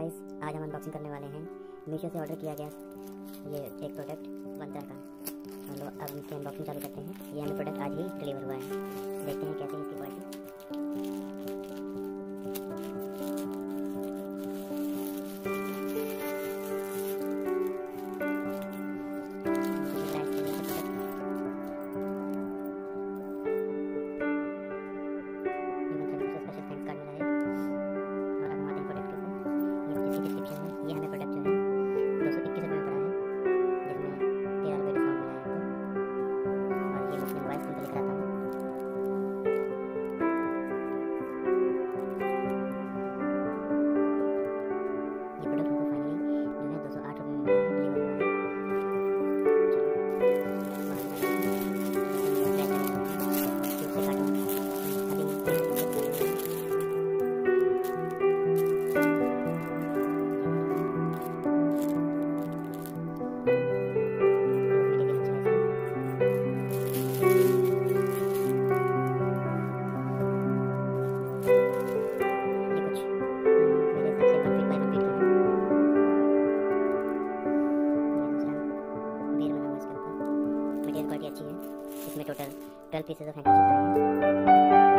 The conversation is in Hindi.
गाइस, आज हम अनबॉक्सिंग करने वाले हैं मीशो से ऑर्डर किया गया ये एक प्रोडक्ट बनता का। हम लोग अब इसकी अनबॉक्सिंग चालू करते हैं। ये हमें प्रोडक्ट आज ही डिलीवर हुआ है। देखते हैं कैसे इसकी क्वालिटी। ये हमें प्रोडक्ट जो है 221 रुपये में पड़ा है, जिसमें 13 रुपये डिस्काउंट मिला है हमको। और ये मुस्लिम वॉइस सिंपल लिख रहा था। ये प्रोडक्ट हमको फाइनली जो है 208 रुपये में मिला है, डिलीवर हुआ है। क्वालिटी अच्छी है। इसमें टोटल 12 पीसेस ऑफ हैंडkerchief आए हैं।